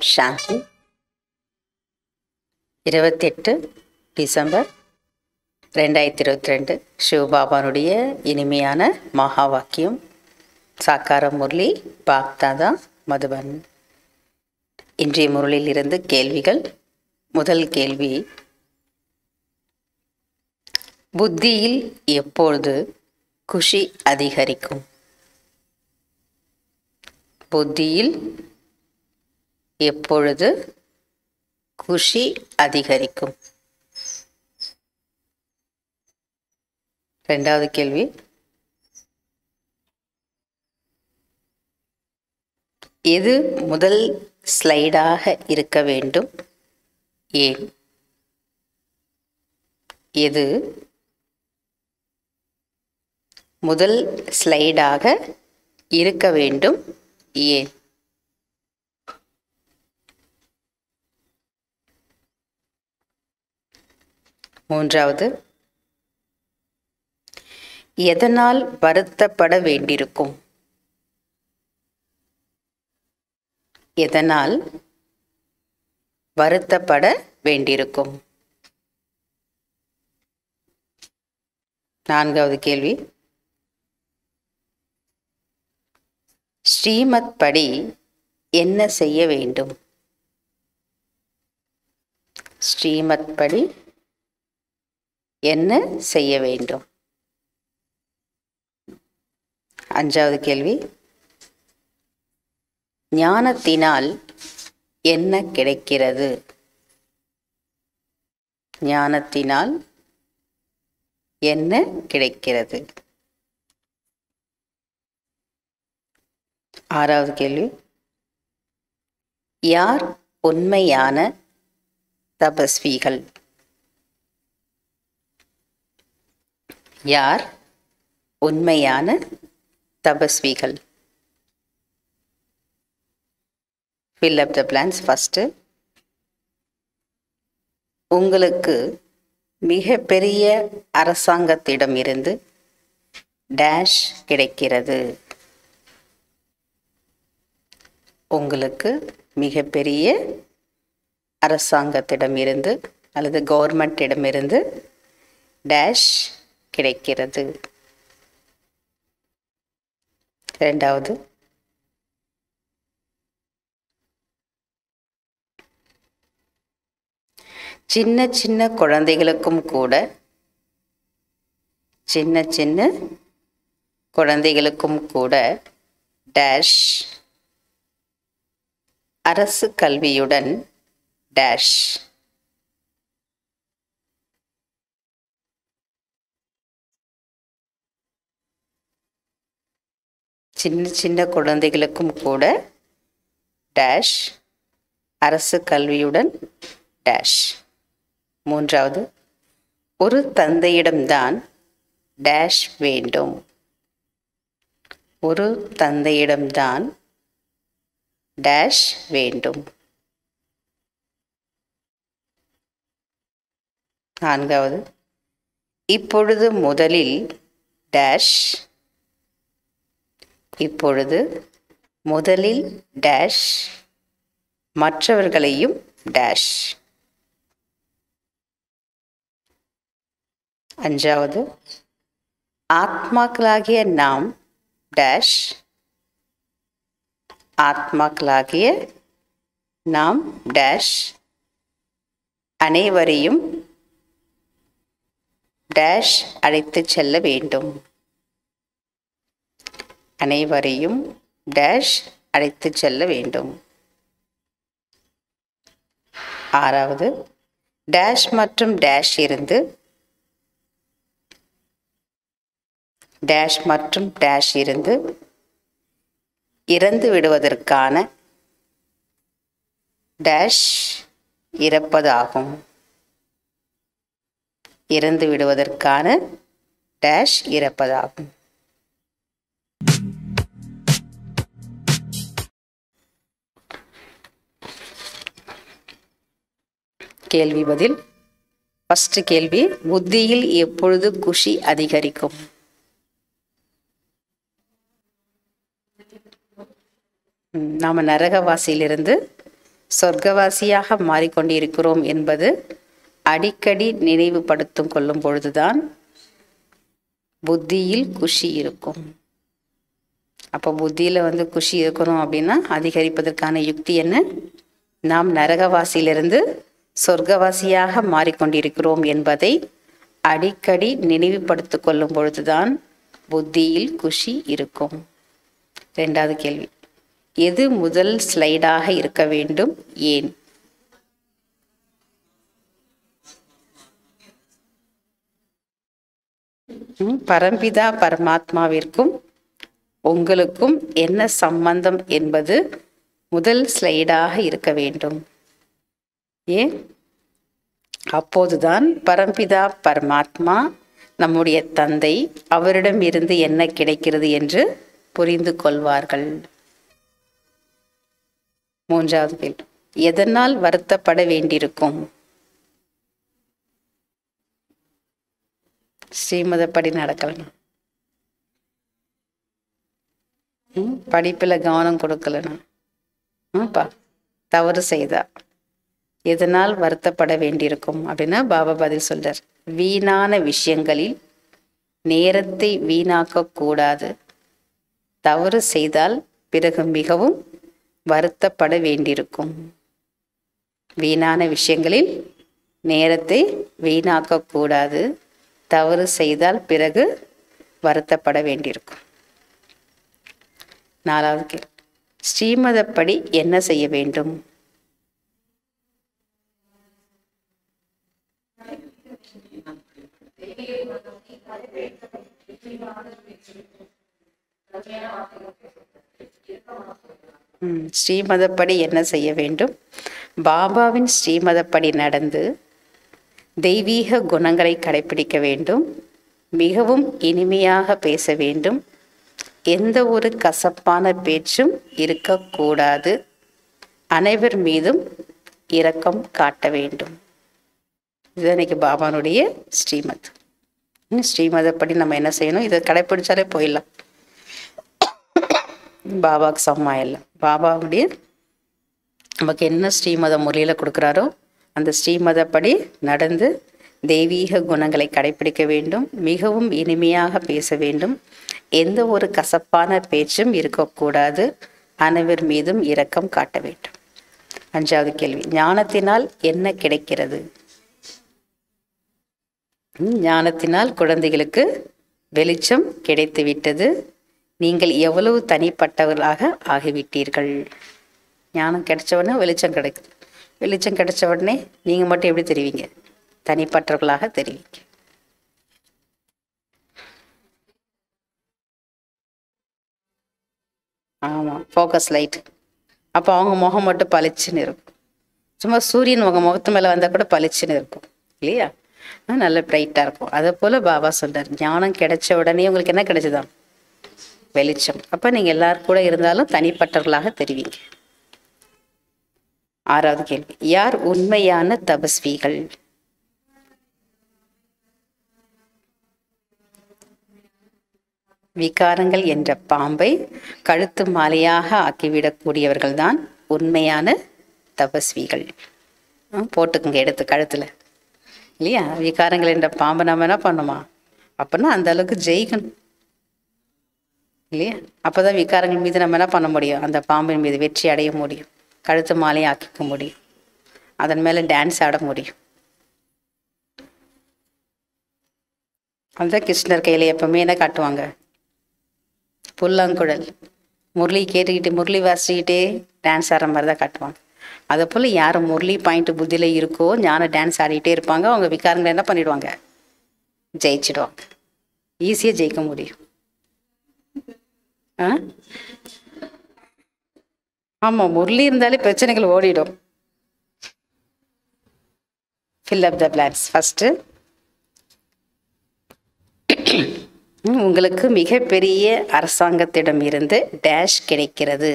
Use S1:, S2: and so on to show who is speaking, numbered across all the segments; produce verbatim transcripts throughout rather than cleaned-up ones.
S1: சாந்தி. இருபத்தெட்டு டிசம்பர் ரெண்டாயிரத்தி இருபத்தி ரெண்டு சிவபாபானுடைய இனிமையான மகா வாக்கியம். சாக்கார முரளி பாக்தாதா மதுபன். இன்றைய முரளியில் இருந்து கேள்விகள். முதல் கேள்வி, புத்தியில் எப்பொழுது குஷி அதிகரிக்கும்? புத்தியில் எப்பொழுது குஷி அதிகரிக்கும்? இரண்டாவது கேள்வி, எது முதல் ஸ்லைடாக இருக்க வேண்டும்? ஏன்? எது முதல் ஸ்லைடாக இருக்க வேண்டும்? ஏன்? மூன்றாவது, எதனால் வருத்தப்பட வேண்டியிருக்கும்? எதனால் வருத்தப்பட வேண்டியிருக்கும்? நான்காவது கேள்வி, ஸ்ரீமத் படி என்ன செய்ய வேண்டும்? ஸ்ரீமத் படி என்ன செய்ய வேண்டும்? அஞ்சாவது கேள்வி, ஞானத்தினால் என்ன கிடைக்கிறது? ஞானத்தினால் என்ன கிடைக்கிறது? ஆறாவது கேள்வி, யார் உண்மையான தபஸ்விகள்? யார் உண்மையான தபஸ்விகள்? fill up the blanks. first, உங்களுக்கு மிக பெரிய அரசாங்கத்திடமிருந்து டேஷ் கிடைக்கிறது. உங்களுக்கு மிகப்பெரிய அரசாங்கத்திடமிருந்து அல்லது கவர்மெண்டிடமிருந்து டேஷ் கிடைக்கிறது. இரண்டாவது, சின்ன சின்ன குழந்தைகளுக்கும் கூட சின்ன சின்ன குழந்தைகளுக்கும் கூட டேஷ் அரசு கல்வியுடன் டேஷ். சின்ன சின்ன குழந்தைகளுக்கும் கூட டேஷ் அரசு கல்வியுடன் டேஷ். மூன்றாவது, ஒரு தந்தையிடம்தான் டேஷ் வேண்டும். ஒரு தந்தையிடம்தான் டேஷ் வேண்டும். நான்காவது, இப்பொழுது முதலில் டேஷ். இப்பொழுது முதலில் டேஷ் மற்றவர்களையும் டேஷ். அஞ்சாவது, ஆத்மாக்களாகிய நாம் டேஷ். ஆத்மாக்களாகிய நாம் டேஷ் அனைவரையும் டேஷ் அழைத்து செல்ல வேண்டும். அனைவரையும் டேஷ் அழைத்து செல்ல வேண்டும். ஆறாவது, டேஷ் மற்றும் டேஷ் இருந்து டேஷ் மற்றும் டேஷ் இருந்து இறந்து விடுவதற்கான டேஷ் இறப்பதாகும். இறந்து விடுவதற்கான டேஷ் இறப்பதாகும். கேள்வி பதில். ஃபர்ஸ்ட் கேள்வி, புத்தியில் எப்பொழுது குஷி அதிகரிக்கும்? நாம் நரகவாசியிலிருந்து சொர்க்கவாசியாக மாறிக்கொண்டிருக்கிறோம் என்பது அடிக்கடி நினைவுபடுத்தும் கொள்ளும் பொழுதுதான் புத்தியில் குஷி இருக்கும். அப்போ புத்தியில் வந்து குஷி இருக்கணும் அப்படின்னா அதிகரிப்பதற்கான யுக்தி என்ன? நாம் நரகவாசியிலிருந்து சொர்க்கவாசியாக மாறிக்கொண்டிருக்கிறோம் என்பதை அடிக்கடி நினைவுபடுத்தி கொள்ளும் பொழுதுதான் புத்தியில் குஷி இருக்கும். ரெண்டாவது கேள்வி, எது முதல் ஸ்லைடாக இருக்க வேண்டும், ஏன்? பரம்பிதா பரமாத்மாவிற்கும் உங்களுக்கும் என்ன சம்பந்தம் என்பது முதல் ஸ்லைடாக இருக்க வேண்டும். ஏன்? அப்போதுதான் பரம்பிதா பரமாத்மா நம்முடைய தந்தை, அவரிடம் இருந்து என்ன கிடைக்கிறது என்று புரிந்து கொள்வார்கள். மூன்றாவது கேள்வி, எதனால் வருத்தப்பட வேண்டியிருக்கும்? ஸ்ரீமதப்படி நடக்கலனா, படிப்பில் கவனம் கொடுக்கலனா, பா தவறு செய்தா எதனால் வருத்தப்பட வேண்டியிருக்கும் அப்படின்னா பாபா பதில் சொல்றார், வீணான விஷயங்களில் நேரத்தை வீணாக்க கூடாது. தவறு செய்தால் பிறகு மிகவும் வருத்தப்பட வேண்டியிருக்கும். வீணான விஷயங்களில் நேரத்தை வீணாக்க கூடாது. தவறு செய்தால் பிறகு வருத்தப்பட வேண்டியிருக்கும். நாலாவது கேள்வி, ஸ்ரீமதப்படி என்ன செய்ய வேண்டும்? ஸ்ரீமதப்படி என்ன செய்ய வேண்டும்? பாபாவின் ஸ்ரீமதப்படி நடந்து தெய்வீக குணங்களை கடைபிடிக்க வேண்டும். மிகவும் இனிமையாக பேச வேண்டும். எந்த ஒரு கசப்பான பேச்சும் இருக்கக்கூடாது. அனைவர் மீதும் இரக்கம் காட்ட வேண்டும். இது இன்னைக்கு பாபானுடைய ஸ்ரீமத். ஸ்ரீமதப்படி நம்ம என்ன செய்யணும்? இதை கடைப்பிடிச்சாலே போயிடலாம், பாபாவுக்கு சமமாயிடலாம். பாபாவுடைய நமக்கு என்ன ஸ்ரீமத முறையில் கொடுக்குறாரோ அந்த ஸ்ரீமதப்படி நடந்து தெய்வீக குணங்களை கடைபிடிக்க வேண்டும். மிகவும் இனிமையாக பேச வேண்டும். எந்த ஒரு கசப்பான பேச்சும் இருக்கக்கூடாது. அனைவர் மீதும் இரக்கம் காட்ட வேண்டும். அஞ்சாவது கேள்வி, ஞானத்தினால் என்ன கிடைக்கிறது? ஞானத்தினால் குழந்தைகளுக்கு வெளிச்சம் கிடைத்துவிட்டது. நீங்கள் எவ்வளவு தனிப்பட்டவர்களாக ஆகிவிட்டீர்கள். ஞானம் கிடைச்ச உடனே வெளிச்சம் கிடைக்குது. வெளிச்சம் கிடைச்ச உடனே நீங்கள் மட்டும் எப்படி தெரிவிங்க? தனிப்பட்டவர்களாக தெரிவிங்க. ஆமாம், ஃபோக்கஸ் லைட். அப்போ அவங்க முகம் மட்டும் பளிச்சுன்னு இருக்கும். சும்மா சூரியன் உங்கள் முகத்து மேலே வந்தால் கூட பளிச்சுன்னு இருக்கும் இல்லையா? நல்ல பிரைட்டாக இருக்கும். அதை போல் பாபா சொல்கிறார், ஞானம் கிடைச்ச உடனே உங்களுக்கு என்ன கிடைச்சதான்? வெளிச்சம். அப்போ நீங்கள் எல்லாரும் கூட இருந்தாலும் தனிப்பட்டவர்களாக தெரிவிங்க. ஆறாவது கேள்வி, யார் உண்மையான தபஸ்விகள்? விகாரங்கள் என்ற பாம்பை கழுத்து மாலையாக ஆக்கிவிடக்கூடியவர்கள் தான் உண்மையான தபஸ்விகள். போட்டுக்குங்க எடுத்து கழுத்துல இல்லையா? விகாரங்கள் என்ற பாம்பை நம்ம என்ன பண்ணுமா? அப்படின்னா அந்த அளவுக்கு ஜெயிக்கணும் இல்லையா? அப்போதான் விகாரங்கள் மீது நம்ம என்ன பண்ண முடியும்? அந்த பாம்பின் மீது வெற்றி அடைய முடியும். கழுத்து மாலையை ஆக்கிக்க முடியும். அதன் மேலே டான்ஸ் ஆட முடியும். அதுதான் கிருஷ்ணர் கையில் எப்பவுமே என்ன காட்டுவாங்க? புல்லாங்குழல். முரளி கேட்டுக்கிட்டு முரளி வாசிக்கிட்டே டான்ஸ் ஆடுற மாதிரி தான் காட்டுவாங்க. அதை போல் யார் முரளி பாயிண்ட் புத்தியில் இருக்கோ ஞான டான்ஸ் ஆடிக்கிட்டே இருப்பாங்க. அவங்க விகாரங்களை என்ன பண்ணிடுவாங்க? ஜெயிச்சிடுவாங்க. ஈஸியாக ஜெயிக்க முடியும். ஆ ஆமாம், முரளி இருந்தாலே பிரச்சனைகள் ஓடிடும். Fill up the plans. First, உங்களுக்கு மிகப்பெரிய அரசாங்கத்திடம் இருந்து டேஷ் கிடைக்கிறது.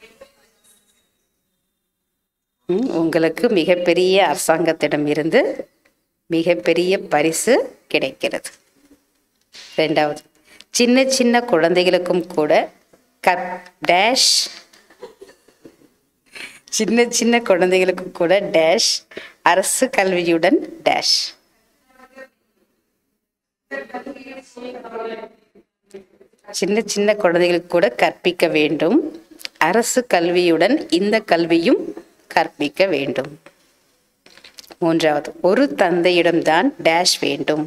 S1: உங்களுக்கு மிகப்பெரிய அரசாங்கத்திடம் இருந்து மிகப்பெரிய பரிசு கிடைக்கிறது. ரெண்டாவது, சின்ன சின்ன குழந்தைகளுக்கும் கூட கப் டேஷ் சின்ன சின்ன குழந்தைகளுக்கு கூட டேஷ் அரசு கல்வியுடன் டேஷ். சின்ன சின்ன குழந்தைகளுக்கு கூட கற்பிக்க வேண்டும். அரசு கல்வியுடன் இந்த கல்வியும் கற்பிக்க வேண்டும். மூன்றாவது, ஒரு தந்தையிடம்தான் டேஷ் வேண்டும்.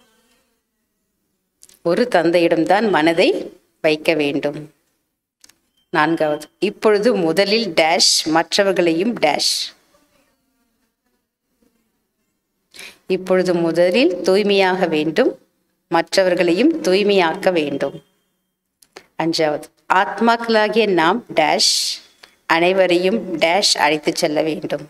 S1: ஒரு தந்தையிடம்தான் மனதை வைக்க வேண்டும். நான்காவது, இப்பொழுது முதலில் டேஷ் மற்றவர்களையும் டேஷ். இப்பொழுது முதலில் தூய்மையாக வேண்டும், மற்றவர்களையும் தூய்மையாக்க வேண்டும். அஞ்சாவது, ஆத்மாக்களாகிய நாம் டேஷ் அனைவரையும் டேஷ் அழைத்து செல்ல வேண்டும்.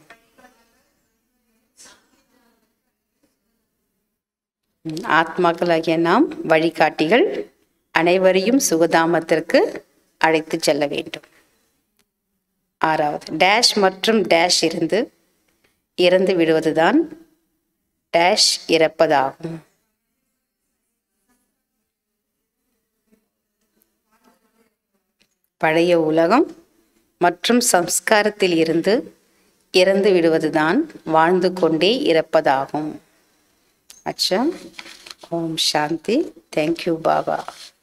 S1: ஆத்மாக்களாகிய நாம் வழிகாட்டிகள், அனைவரையும் சுகதாமத்திற்கு அழைத்து செல்ல வேண்டும். ஆறாவது, டேஷ் மற்றும் டேஷ் இருந்து இறந்து விடுவதுதான் டேஷ் இறப்பதாகும். பழைய உலகம் மற்றும் சம்ஸ்காரத்தில் இருந்து இறந்து விடுவதுதான் வாழ்ந்து கொண்டே இறப்பதாகும். அச்சா. ஓம் சாந்தி. தேங்க்யூ பாபா.